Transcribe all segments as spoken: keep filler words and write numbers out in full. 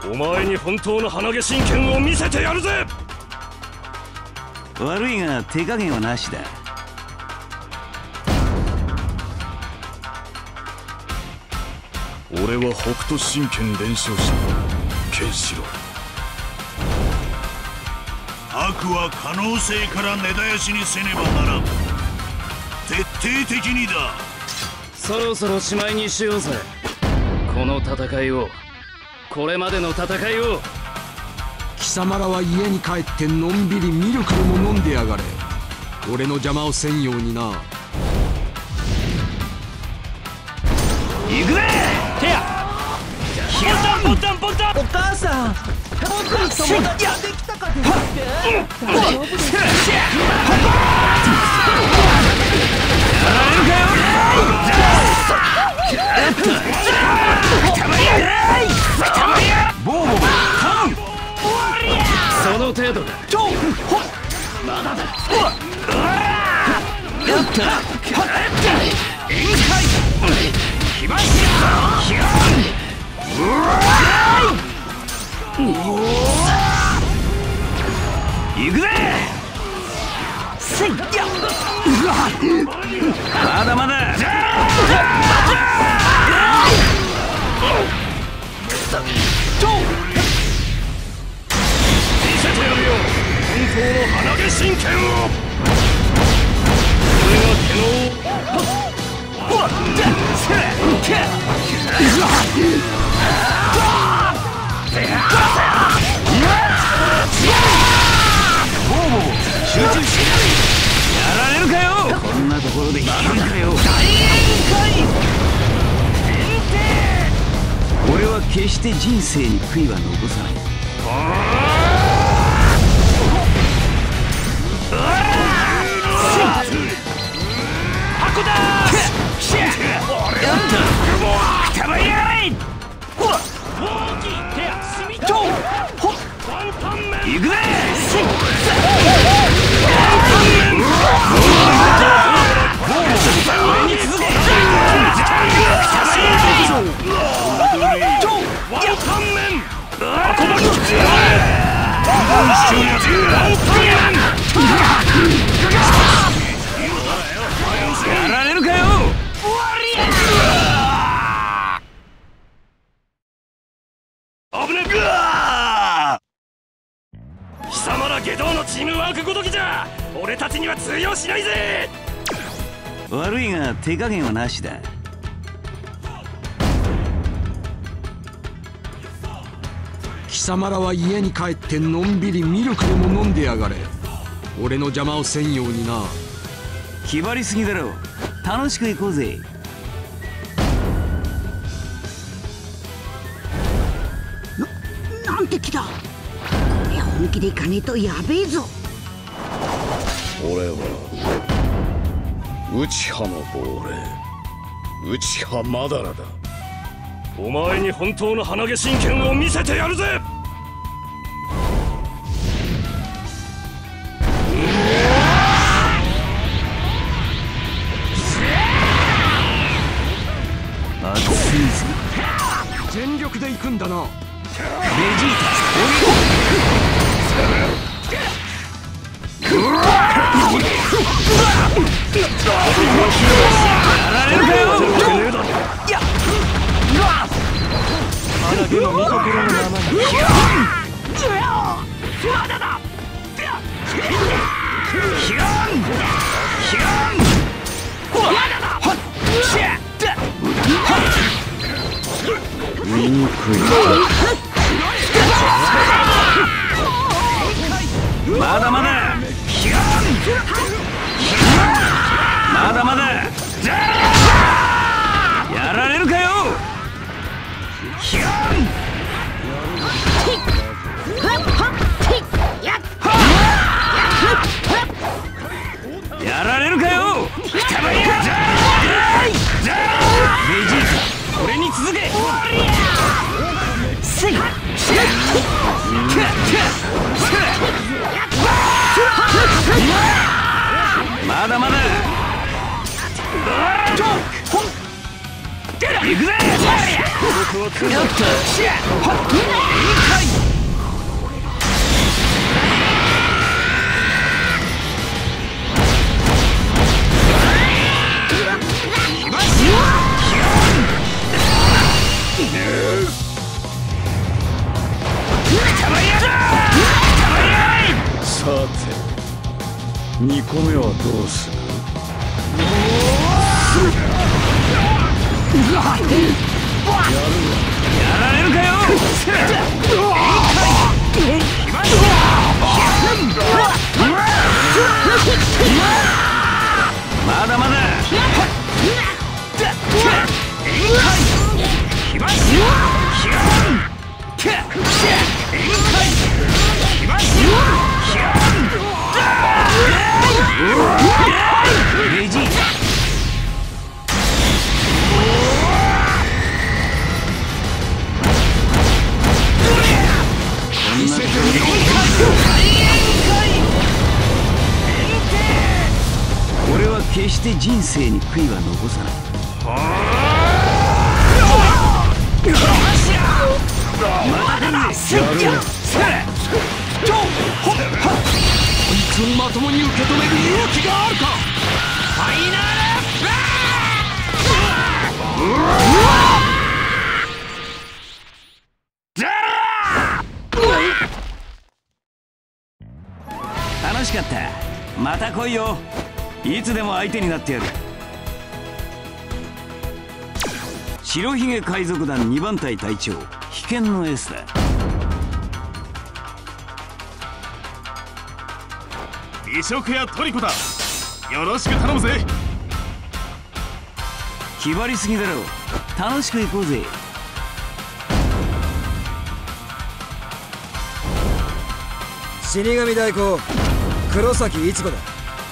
お前に本当の鼻毛神剣を見せてやるぜ。 悪いが手加減はなしだ。 俺は北斗神拳伝承者ケンシロウ。 悪は可能性から根絶やしにせねばならん。徹底的にだ。 そろそろしまいにしようぜ、この戦いを。これまでの戦いを。 貴様らは家に帰ってのんびりミルクでも飲んでやがれ。俺の邪魔をせんようにな。 行くぜ。 てやボタンボタンボタン。 お母さん、僕に友達ができたかですって。大丈夫ですか。 その程度だ。まだだ。やった。宴会。来ました。 行くぜ。せいや。まだまだ。 見せてやるよ、本当の鼻毛神剣を。俺が毛の集中しやられるかよ。こんなところで引けるかよ。俺は決して人生に悔いは残さない。 箱だ行くぜ。やられるかよ。 危ねえ。貴様ら下道のチームワークごときじゃ俺たちには通用しないぜ。 悪いが手加減はなしだ。 貴様らは家に帰ってのんびりミルクでも飲んでやがれ。俺の邪魔をせんようにな。 気張りすぎだろ。楽しく行こうぜ。 な、なんて気だ。これ本気で行かねえとやべえぞ。 俺は内葉の亡霊、内葉まだらだ。お前に本当の鼻毛神剣を見せてやるぜ。 熱いぜ。 全力で行くんだな。 ベジータ。やられるかよ。 鼻毛の見所のままに。 まだだ。ヒガンヒガンまだだ。醜い。まだまだ。ヒガンまだまだ。やられるかよ。ヒガンやられるかよ。ベジータ、俺に続け。まだまだ。行くぜ。 にこめはどうする？やられるかよ。まだまだ。レジ俺は決して人生に悔いは残さない。 こいつをまともに受け止める勇気があるか。 ファイナル楽しかった。また来いよ。いつでも相手になってやる。白ひげ海賊団にばん隊隊長秘剣のエースだ。 美食屋トリコだ。よろしく頼むぜ。 気張りすぎだろ。楽しく行こうぜ。 死神代行黒崎一護だ。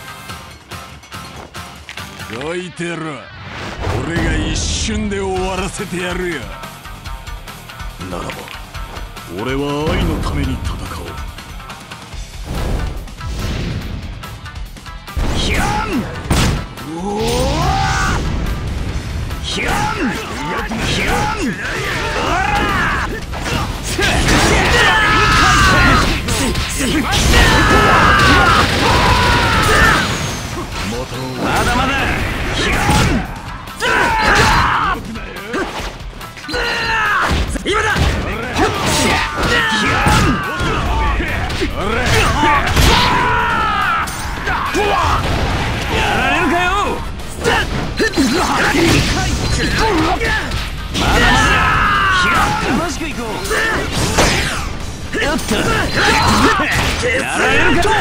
どいてろ。俺が一瞬で終わらせてやるよ。 ならば俺は愛のために戦おう。 ヒャンヒャンヒャンまだまだ。今だ。やられるかよ。まだまだ。楽しくいこう。よっと。やられるか。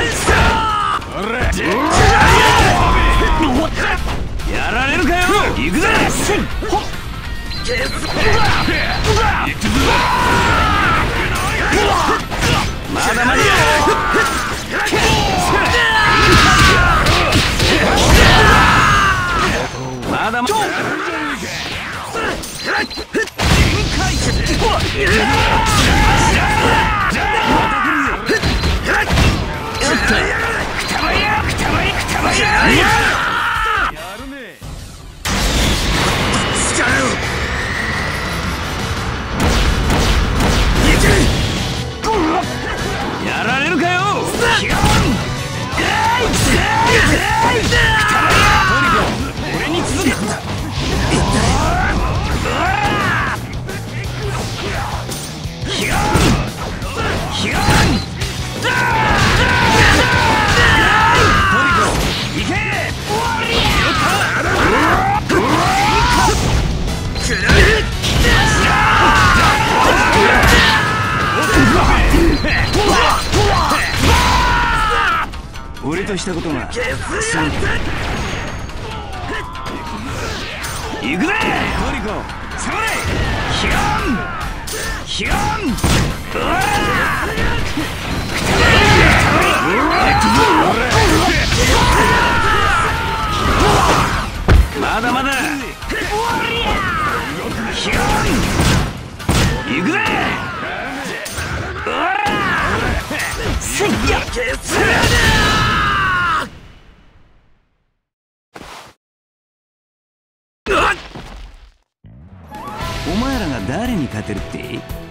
やられるかよ。行くぜ。まだまだ。まだまだ。やられるかよ。俺に続け。俺としたことがそうだ。行くぜトリコ。それヒャンヒャン。まだまだ。ヒャン行くぜ。せいやお前らが誰に勝てるって？